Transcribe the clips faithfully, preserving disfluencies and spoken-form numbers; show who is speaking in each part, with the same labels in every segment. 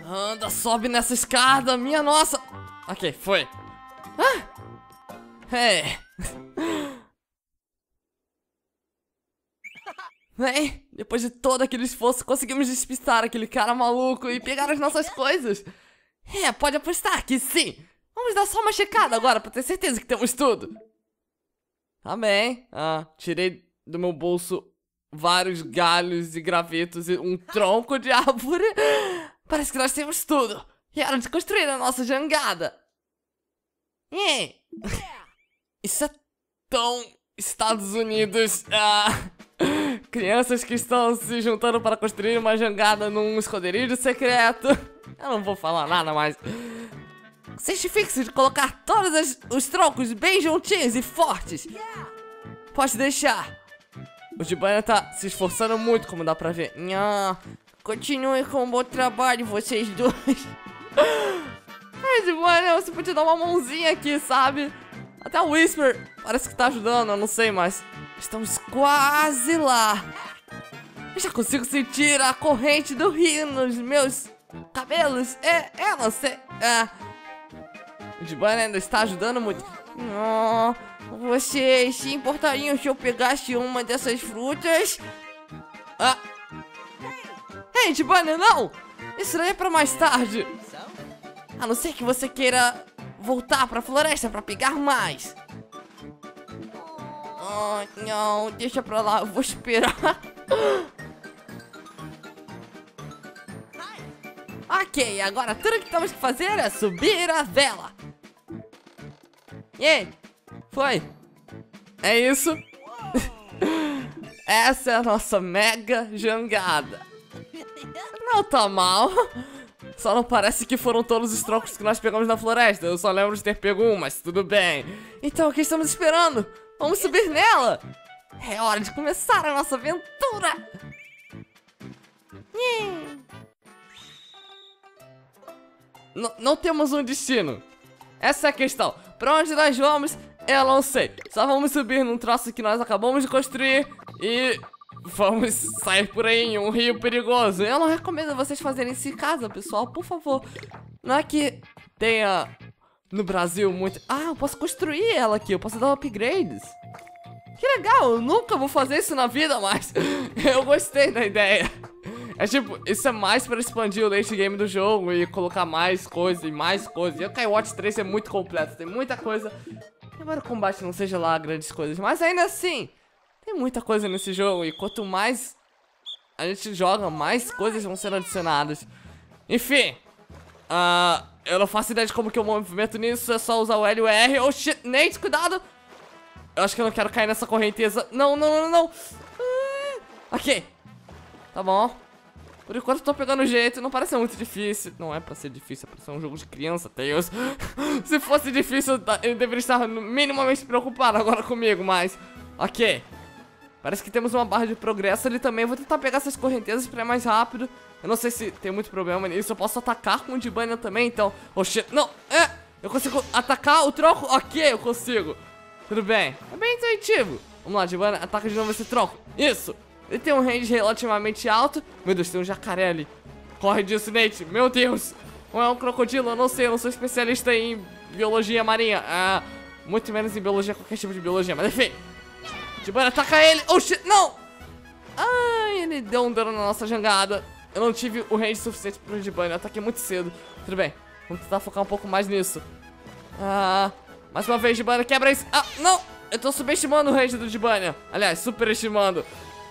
Speaker 1: Anda, sobe nessa escada, minha nossa. Ok, foi. Ah! É. Bem, depois de todo aquele esforço, conseguimos despistar aquele cara maluco e pegar as nossas coisas. É, pode apostar que sim. Vamos dar só uma checada agora pra ter certeza que temos tudo. Tá bem. Ah, tirei do meu bolso vários galhos e gravetos e um tronco de árvore. Parece que nós temos tudo. E é hora de construir a nossa jangada. É. Isso é tão Estados Unidos. Ah, crianças que estão se juntando para construir uma jangada num esconderijo secreto. Eu não vou falar nada mais. Certifique-se de colocar todos as, os troncos bem juntinhos e fortes. Pode deixar. O Jibanha tá se esforçando muito, como dá pra ver. Nha. Continue com o bom trabalho, vocês dois. Ai, Jibanha, você podia dar uma mãozinha aqui, sabe? Até o Whisper parece que tá ajudando, eu não sei, mas estamos quase lá. Eu já consigo sentir a corrente do rio nos meus cabelos. É, é, não sei. É. O Jibanha ainda está ajudando muito. Oh, vocês se importariam se eu pegasse uma dessas frutas? Ah. Ei, Jibanha, não! Isso daí é pra mais tarde. A não ser que você queira voltar pra floresta pra pegar mais. Oh, não, deixa pra lá, eu vou esperar. Ok, agora tudo que temos que fazer é subir a vela. E aí? Foi? É isso? Essa é a nossa mega jangada. Não tá mal. Só não parece que foram todos os troncos que nós pegamos na floresta. Eu só lembro de ter pego um, mas tudo bem. Então, o que estamos esperando? Vamos subir nela. É hora de começar a nossa aventura. N não temos um destino. Essa é a questão. Pra onde nós vamos, eu não sei. Só vamos subir num troço que nós acabamos de construir e vamos sair por aí em um rio perigoso. Eu não recomendo vocês fazerem isso em casa, pessoal, por favor. Não é que tenha no Brasil muito... Ah, eu posso construir ela aqui, eu posso dar upgrades. Que legal, eu nunca vou fazer isso na vida, mas eu gostei da ideia. É tipo, isso é mais pra expandir o late game do jogo e colocar mais coisas e mais coisas. E o Skywatch três é muito completo, tem muita coisa. Embora o combate não seja lá grandes coisas, mas ainda assim, tem muita coisa nesse jogo. E quanto mais a gente joga, mais coisas vão sendo adicionadas. Enfim, uh, eu não faço ideia de como que eu movimento nisso, é só usar o L e o R. Oh shit, Nate, cuidado! Eu acho que eu não quero cair nessa correnteza. Não, não, não, não. Uh, ok, tá bom. Por enquanto eu tô pegando o jeito, não parece muito difícil. Não é pra ser difícil, é pra ser um jogo de criança, Tails. Se fosse difícil, eu deveria estar minimamente preocupado agora comigo, mas... Ok. Parece que temos uma barra de progresso ali também. Vou tentar pegar essas correntezas pra ir mais rápido. Eu não sei se tem muito problema nisso. Eu posso atacar com o Jibanha também, então... Oh shit, não, é... Eu consigo atacar o tronco? Ok, eu consigo. Tudo bem, é bem intuitivo. Vamos lá, Jibanha, ataca de novo esse tronco. Isso. Ele tem um range relativamente alto. Meu Deus, tem um jacaré ali. Corre disso, Nate. Meu Deus. Ou é um crocodilo? Eu não sei. Eu não sou especialista em biologia marinha. Ah, muito menos em biologia, qualquer tipo de biologia. Mas enfim. Jibanha, ataca ele. Oh, shit. Não. Ai, ele deu um dano na nossa jangada. Eu não tive o range suficiente pro Jibanha. Eu ataquei muito cedo. Tudo bem. Vamos tentar focar um pouco mais nisso. Ah, mais uma vez, Jibanha. Quebra isso. Ah, não. Eu tô subestimando o range do Jibanha. Aliás, superestimando.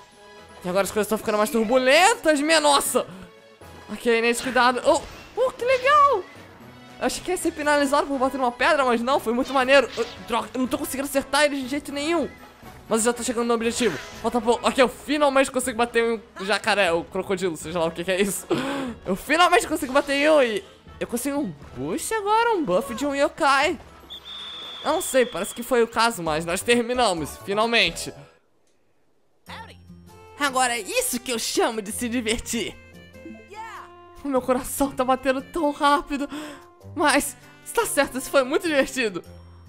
Speaker 1: E agora as coisas estão ficando mais turbulentas, minha nossa. Ok, Nate, cuidado. Oh, oh, que legal. Eu achei que ia ser penalizado por bater numa pedra, mas não, foi muito maneiro. Oh, droga, eu não tô conseguindo acertar ele de jeito nenhum. Mas eu já tô chegando no objetivo. Falta pouco. Ok, eu finalmente consigo bater em um jacaré, o crocodilo, seja lá o que que é isso. Eu finalmente consigo bater em um e... Eu consigo um boost agora, um buff de um yokai. Eu não sei, parece que foi o caso, mas nós terminamos, finalmente. Agora é isso que eu chamo de se divertir. O meu coração tá batendo tão rápido. Mas, está certo, isso foi muito divertido.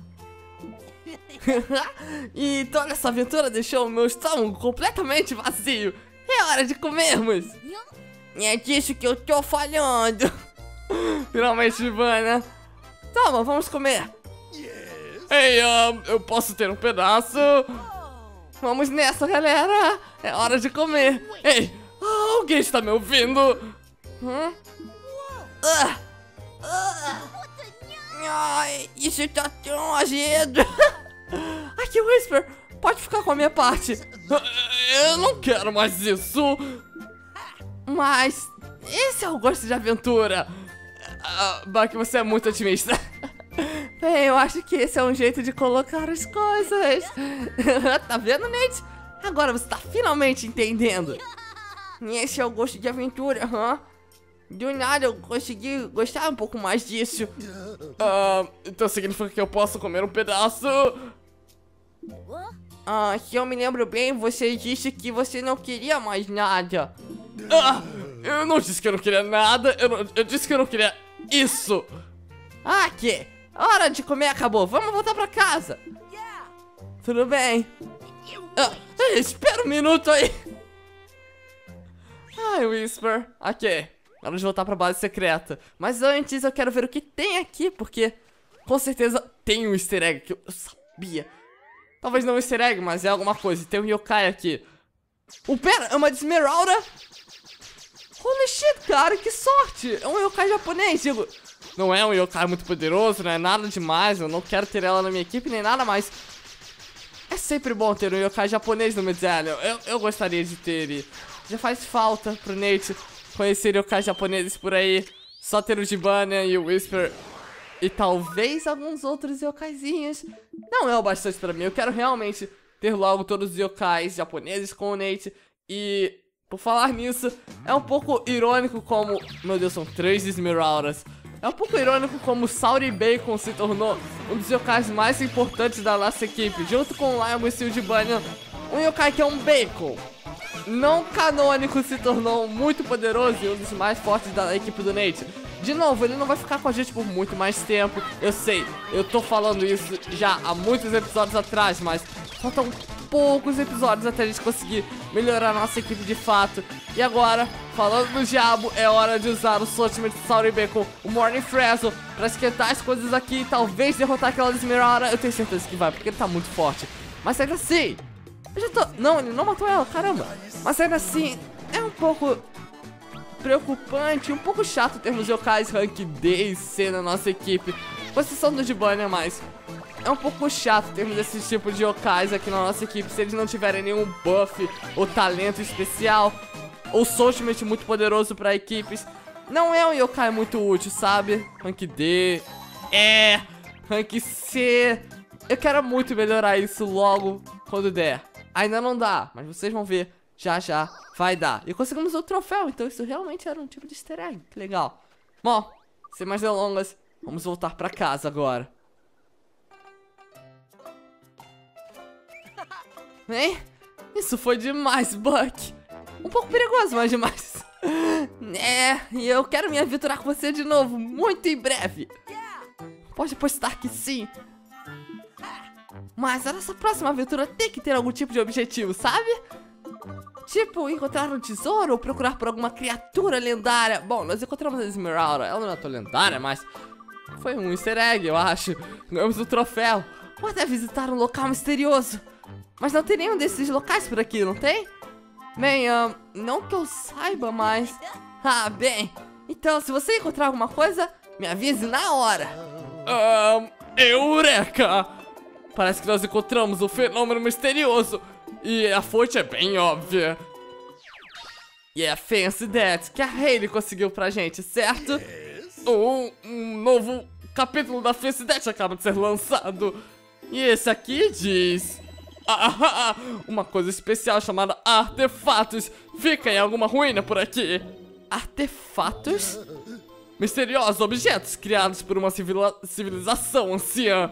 Speaker 1: E toda essa aventura deixou o meu estômago completamente vazio. É hora de comermos. É disso que eu tô falando. Finalmente, Giovanna. Toma, vamos comer. Ei, uh, eu posso ter um pedaço? Vamos nessa, galera. É hora de comer. Ei, uh, alguém está me ouvindo? Hum? Uh, uh. Ai, isso tá tão azedo. Aqui, Whisper, pode ficar com a minha parte. Eu não quero mais isso. Mas esse é o gosto de aventura. uh, Buck, você é muito otimista. Bem, eu acho que esse é um jeito de colocar as coisas. Tá vendo, Nate? Agora você tá finalmente entendendo. Esse é o gosto de aventura, hã? Do nada eu consegui gostar um pouco mais disso. Ah, então significa que eu posso comer um pedaço? Ah, se eu me lembro bem, você disse que você não queria mais nada. Ah, eu não disse que eu não queria nada, eu, não, eu disse que eu não queria isso. Ah, que? A hora de comer acabou, vamos voltar pra casa. Tudo bem. Ah, espera um minuto aí. Ai, Whisper, ok. Hora de voltar pra base secreta. Mas antes eu quero ver o que tem aqui, porque com certeza tem um easter egg que eu sabia. Talvez não um easter egg, mas é alguma coisa. Tem um yokai aqui. Oh, pera, é uma de Esmeralda? Holy shit, cara, que sorte. É um yokai japonês, digo. Não é um yokai muito poderoso, não é nada demais. Eu não quero ter ela na minha equipe, nem nada mais. É sempre bom ter um yokai japonês no Medallion. Eu, eu gostaria de ter ele. Já faz falta pro Nate conhecer yokais japoneses por aí. Só ter o Giovanna e o Whisper. E talvez alguns outros yokaizinhos. Não é o bastante pra mim. Eu quero realmente ter logo todos os yokais japoneses com o Nate. E por falar nisso, é um pouco irônico como... Meu Deus, são três Esmeraldas. É um pouco irônico como Sauri Bacon se tornou um dos yokais mais importantes da nossa equipe. Junto com o Lion e o Giovanna. Um yokai que é um bacon não canônico se tornou muito poderoso e um dos mais fortes da equipe do Nate. De novo, ele não vai ficar com a gente por muito mais tempo. Eu sei, eu tô falando isso já há muitos episódios atrás, mas faltam poucos episódios até a gente conseguir melhorar a nossa equipe de fato. E agora, falando do diabo, é hora de usar o Ultimate Sauri Bacon, o Morning Frazzle, pra esquentar as coisas aqui e talvez derrotar aquela Esmeralda. Eu tenho certeza que vai, porque ele tá muito forte. Mas ainda assim... Eu já tô... Não, ele não matou ela, caramba. Mas ainda assim, é um pouco preocupante, um pouco chato termos yokais rank D e C na nossa equipe. Com exceção do Giovanna, mas é um pouco chato termos esse tipo de yokais aqui na nossa equipe se eles não tiverem nenhum buff ou talento especial ou ultimate muito poderoso pra equipes. Não é um yokai muito útil, sabe? Rank D, é, rank C. Eu quero muito melhorar isso logo quando der. Ainda não dá, mas vocês vão ver, já já vai dar. E conseguimos o troféu, então isso realmente era um tipo de easter egg, que legal. Bom, sem mais delongas, vamos voltar pra casa agora. Hein? Isso foi demais, Buck. Um pouco perigoso, mas demais. É, e eu quero me aventurar com você de novo, muito em breve. Pode apostar que sim. Mas a nossa próxima aventura tem que ter algum tipo de objetivo, sabe? Tipo, encontrar um tesouro ou procurar por alguma criatura lendária. Bom, nós encontramos a Esmeralda. Ela não é tão lendária, mas foi um easter egg, eu acho. Ganhamos o troféu. Ou até visitar um local misterioso. Mas não tem nenhum desses locais por aqui, não tem? Bem, um, não que eu saiba, mas... Ah, bem. Então, se você encontrar alguma coisa, me avise na hora. Um, Eureka! Parece que nós encontramos um fenômeno misterioso. E a fonte é bem óbvia. E é a Fancy That que a Hayley conseguiu pra gente, certo? Um, um novo capítulo da Fancy That acaba de ser lançado. E esse aqui diz... Ah, uma coisa especial chamada artefatos. Fica em alguma ruína por aqui. Artefatos? Misteriosos objetos criados por uma civila civilização anciã.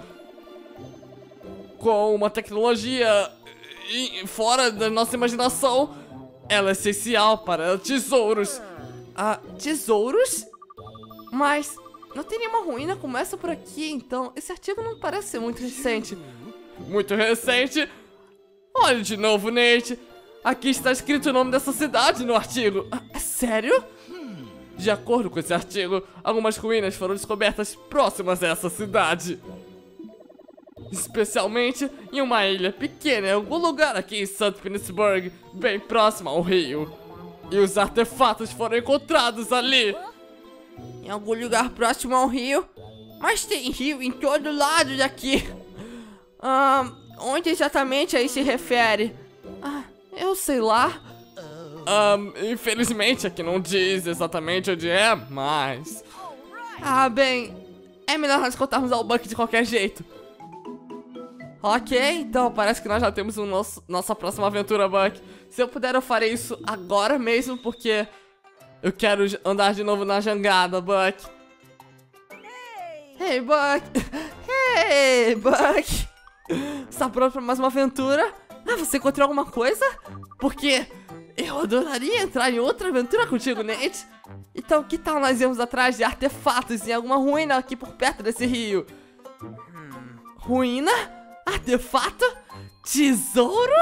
Speaker 1: Com uma tecnologia fora da nossa imaginação. Ela é essencial para tesouros. Ah, tesouros? Mas não tem nenhuma ruína como essa por aqui, então esse artigo não parece ser muito recente. Muito recente? Olha de novo, Nate. Aqui está escrito o nome dessa cidade no artigo. Ah, é sério? De acordo com esse artigo, algumas ruínas foram descobertas próximas a essa cidade. Especialmente em uma ilha pequena, em algum lugar aqui em Sankt Petersburg, bem próximo ao rio. E os artefatos foram encontrados ali. Em algum lugar próximo ao rio? Mas tem rio em todo lado daqui. Ah, onde exatamente aí se refere? Ah, eu sei lá. Um, infelizmente aqui não diz exatamente onde é, mas... Ah, bem, é melhor nós contarmos ao Buck de qualquer jeito. Ok, então parece que nós já temos o nosso, nossa próxima aventura, Buck. Se eu puder, eu farei isso agora mesmo, porque eu quero andar de novo na jangada, Buck. Hey, Buck! Hey, Buck! Está pronto para mais uma aventura? Ah, você encontrou alguma coisa? Porque... eu adoraria entrar em outra aventura contigo, Nate. Então, que tal nós irmos atrás de artefatos em alguma ruína aqui por perto desse rio? Hum. Ruína? Artefato? Tesouro?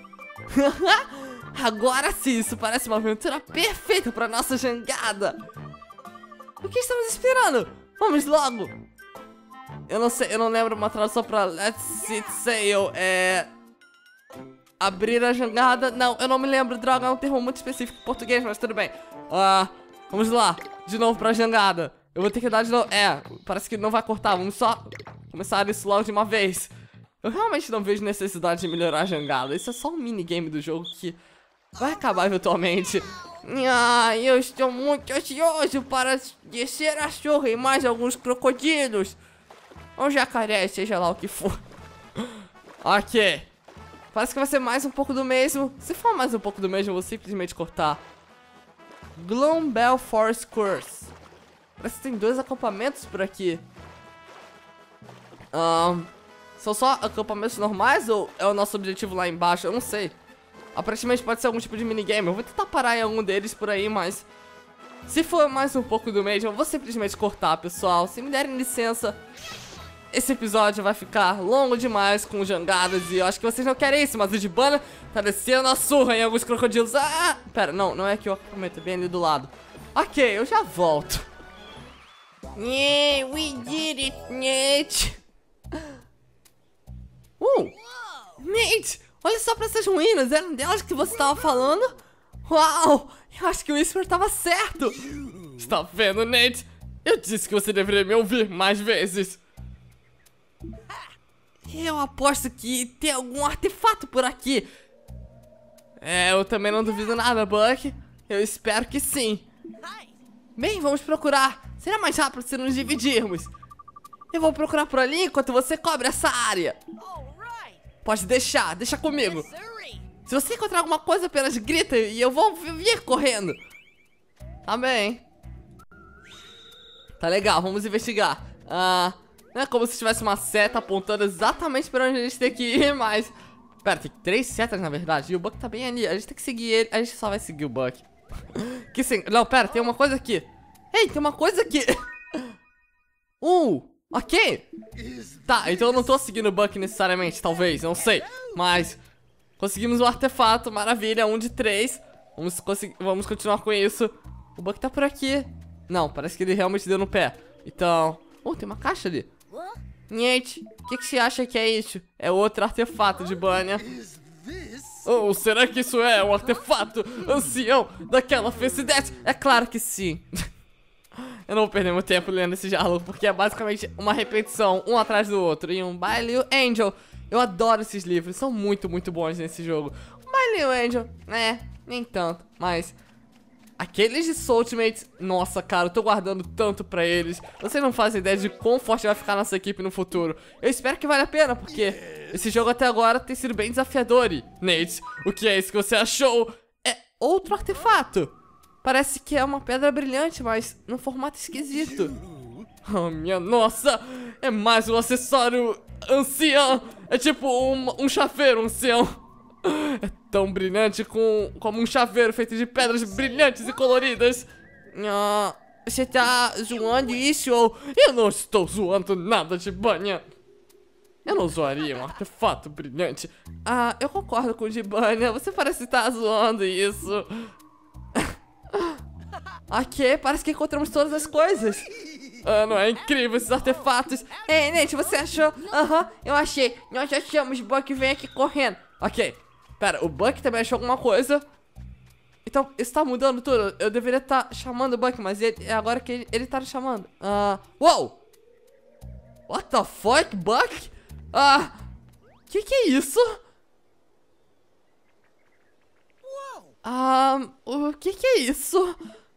Speaker 1: Agora sim, isso parece uma aventura perfeita para nossa jangada. O que estamos esperando? Vamos logo. Eu não sei, eu não lembro uma tradução para Let's Set Sail. É... abrir a jangada. Não, eu não me lembro, droga, é um termo muito específico em português, mas tudo bem. Ah, vamos lá, de novo pra jangada. Eu vou ter que dar de novo. É, parece que não vai cortar, vamos só começar isso logo de uma vez. Eu realmente não vejo necessidade de melhorar a jangada. Isso é só um minigame do jogo que vai acabar eventualmente. Ah, eu estou muito ansioso para descer a chorra e mais alguns crocodilos. Ou jacaré, seja lá o que for. Ok. Parece que vai ser mais um pouco do mesmo. Se for mais um pouco do mesmo, eu vou simplesmente cortar. Gloombell Forest Course. Parece que tem dois acampamentos por aqui. Um, são só acampamentos normais ou é o nosso objetivo lá embaixo? Eu não sei. Aparentemente pode ser algum tipo de minigame. Eu vou tentar parar em algum deles por aí, mas... se for mais um pouco do mesmo, eu vou simplesmente cortar, pessoal. Se me derem licença... esse episódio vai ficar longo demais com jangadas e eu acho que vocês não querem isso, mas o Dibana tá descendo a surra em alguns crocodilos. Ah, pera, não, não é aqui o acampamento, é bem ali do lado. Ok, eu já volto. Yeah, we did it, Nate. Uh, Nate, olha só pra essas ruínas, eram delas que você tava falando? Uau, eu acho que o Whisper tava certo. Está vendo, Nate? Eu disse que você deveria me ouvir mais vezes. Eu aposto que tem algum artefato por aqui. É, eu também não duvido nada, Buck. Eu espero que sim. Bem, vamos procurar. Será mais rápido se nos dividirmos. Eu vou procurar por ali enquanto você cobre essa área. Pode deixar, deixa comigo. Se você encontrar alguma coisa, apenas grita e eu vou vir correndo. Tá bem. Tá legal, vamos investigar. Ah... não é como se tivesse uma seta apontando exatamente para onde a gente tem que ir, mas... pera, tem três setas na verdade. E o Buck tá bem ali. A gente tem que seguir ele. A gente só vai seguir o Buck. Que sim. Não, pera, tem uma coisa aqui. Ei, tem uma coisa aqui. Uh, ok. Tá, então eu não tô seguindo o Buck necessariamente, talvez, não sei. Mas conseguimos o artefato, maravilha, um de três. Vamos, vamos continuar com isso. O Buck tá por aqui. Não, parece que ele realmente deu no pé. Então... oh, tem uma caixa ali. Nate, o que, que você acha que é isso? É outro artefato de banha. Oh, será que isso é um artefato ancião daquela felicidade? É claro que sim. Eu não vou perder meu tempo lendo esse diálogo, porque é basicamente uma repetição, um atrás do outro. E um Baile Angel. Eu adoro esses livros, são muito, muito bons nesse jogo. Um Baile Angel, é, nem tanto, mas... aqueles de Soulmates, nossa, cara, eu tô guardando tanto pra eles. Vocês não fazem ideia de quão forte vai ficar nossa equipe no futuro. Eu espero que valha a pena, porque esse jogo até agora tem sido bem desafiador. E, Nate, o que é isso que você achou? É outro artefato. Parece que é uma pedra brilhante, mas num formato esquisito. Oh, minha nossa, é mais um acessório ancião. É tipo um, um chaveiro ancião. É tão brilhante com, como um chaveiro feito de pedras brilhantes e coloridas. Ah, você tá zoando isso ou... eu não estou zoando nada de banha. Eu não zoaria um artefato brilhante. Ah, eu concordo com o Dibana. Você parece estar zoando isso. Aqui, parece que encontramos todas as coisas. Ah, não é incrível esses artefatos. Ei, Nate, você achou? Aham, uhum, eu achei. Nós achamos. Buck, vem aqui correndo. Ok, pera, o Buck também achou alguma coisa. Então, isso tá mudando tudo. Eu deveria estar tá chamando o Buck, mas ele, é agora que ele, ele tá nos chamando. Ah, uh, uou! What the fuck, Buck? Ah, uh, que que é isso? Ah, uh, o que que é isso?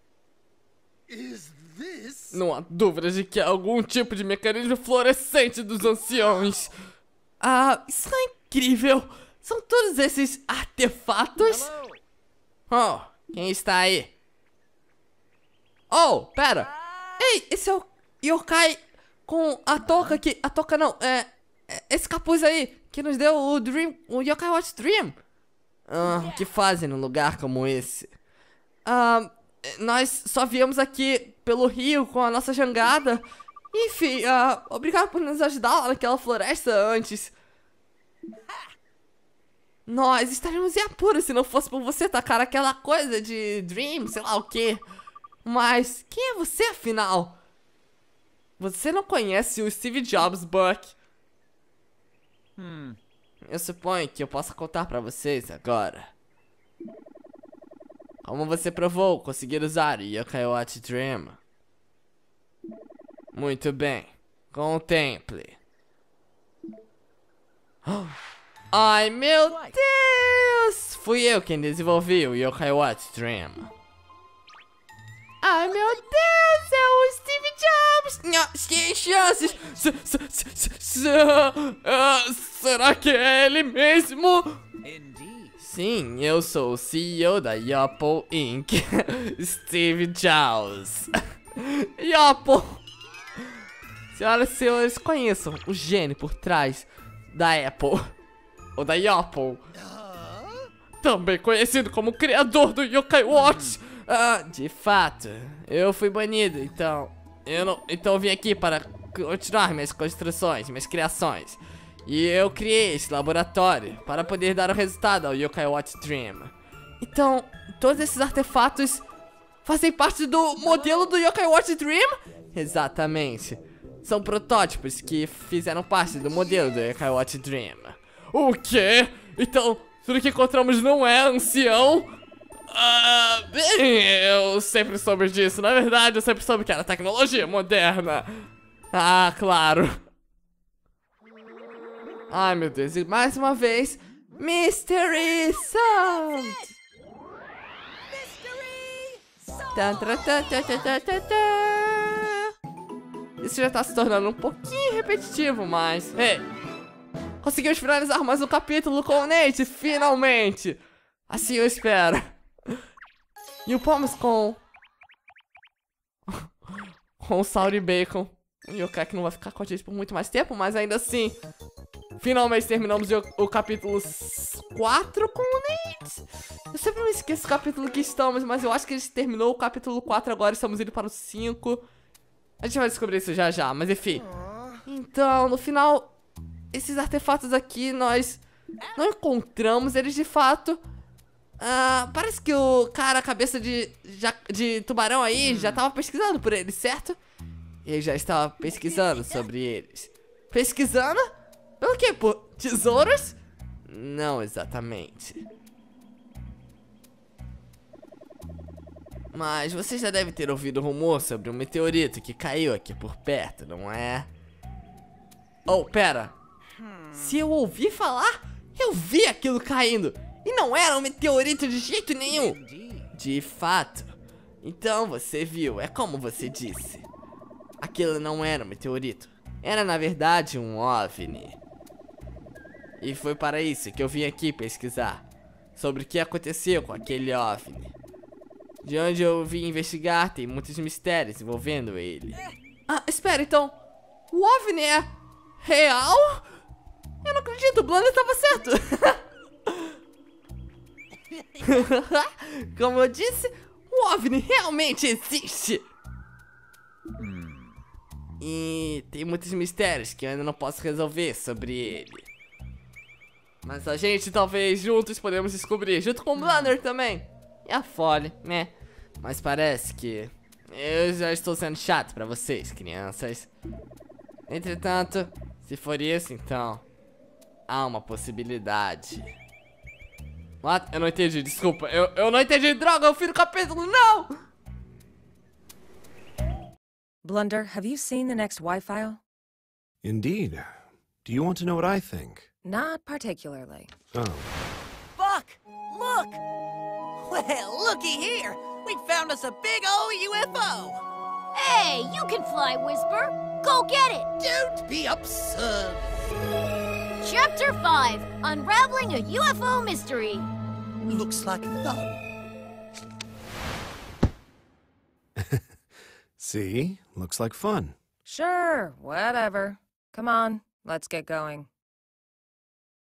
Speaker 1: Não há dúvida de que é algum tipo de mecanismo fluorescente dos anciões. Ah, isso é incrível. São todos esses artefatos? Oh, quem está aí? Oh, pera. Ei, esse é o yokai com a touca aqui. A touca não, é, é esse capuz aí que nos deu o Dream, o Yokai Watch Dream. Ah, o que fazem num lugar como esse? Ah, nós só viemos aqui pelo rio com a nossa jangada. Enfim, uh, obrigado por nos ajudar lá naquela floresta antes. Nós estaríamos em apuro se não fosse por você tacar aquela coisa de Dream, sei lá o que. Mas quem é você afinal? Você não conhece o Steve Jobs, Buck? Hum. Eu suponho que eu possa contar pra vocês agora. Como você provou conseguir usar o Yokai Watch Dream? Muito bem. Contemple. Ai, meu Deus! Fui eu quem desenvolveu o Yokai Watch Dream. Ai, meu Deus! É o Steve Jobs! Não, sem chances! S -s -s -s uh, será que é ele mesmo? Sim, eu sou o C E O da Apple Incorporated. Steve Jobs. Apple. Senhoras e senhores, conheçam o gênio por trás da Apple. Ou da Apple. Também conhecido como criador do Yokai Watch. Ah, de fato, eu fui banido, então eu não, então eu vim aqui para continuar minhas construções, minhas criações. E eu criei esse laboratório para poder dar o resultado ao Yokai Watch Dream. Então, todos esses artefatos fazem parte do modelo do Yokai Watch Dream? Exatamente. São protótipos que fizeram parte do modelo do Yokai Watch Dream. O quê? Então, tudo que encontramos não é ancião? Ah, bem, eu sempre soube disso. Na verdade, eu sempre soube que era tecnologia moderna. Ah, claro. Ai, meu Deus, e mais uma vez, Mystery Sound. Isso já tá se tornando um pouquinho repetitivo, mas... Hey, conseguimos finalizar mais um capítulo com o Nate, finalmente. Assim eu espero. E upamos com... com o Sauri Bacon. Um yokai que não vai ficar com a gente por muito mais tempo, mas ainda assim... Finalmente terminamos o, o capítulo quatro com o Nate. Eu sempre me esqueço do capítulo que estamos, mas eu acho que a gente terminou o capítulo quatro agora, estamos indo para o cinco. A gente vai descobrir isso já já, mas enfim. Então, no final, esses artefatos aqui nós não encontramos eles de fato. Ah, parece que o cara, cabeça de, de tubarão aí, já estava pesquisando por eles, certo? Ele já estava pesquisando sobre eles. Pesquisando? Pelo quê? Por tesouros? Não exatamente. Mas você já deve ter ouvido rumor sobre um meteorito que caiu aqui por perto, não é? Oh, pera. Se eu ouvi falar, eu vi aquilo caindo. E não era um meteorito de jeito nenhum. De fato. Então você viu, é como você disse. Aquilo não era um meteorito. Era na verdade um OVNI. E foi para isso que eu vim aqui pesquisar sobre o que aconteceu com aquele OVNI. De onde eu vim investigar, tem muitos mistérios envolvendo ele. Ah, espera, então o OVNI é real? Eu não acredito, o Blunder estava certo. Como eu disse, o OVNI realmente existe. E tem muitos mistérios que eu ainda não posso resolver sobre ele. Mas a gente talvez juntos podemos descobrir, junto com o Blunder também. E a Folly, né? Mas parece que eu já estou sendo chato pra vocês, crianças. Entretanto, se for isso, então há uma possibilidade. What? Eu não entendi, desculpa. Eu, eu não entendi, droga, eu fui no capítulo, não!
Speaker 2: Blunder, have you seen the next Y-file?
Speaker 3: Indeed. Do you want to know what I think?
Speaker 2: Not particularly.
Speaker 3: Oh.
Speaker 4: Buck, look! Well, looky here. We found us a big old U F O.
Speaker 5: Hey, you can fly, Whisper. Go get it.
Speaker 4: Don't be absurd.
Speaker 5: Chapter five, Unraveling a U F O Mystery.
Speaker 4: Looks like fun.
Speaker 3: See? Looks like fun.
Speaker 2: Sure, whatever. Come on, let's get going.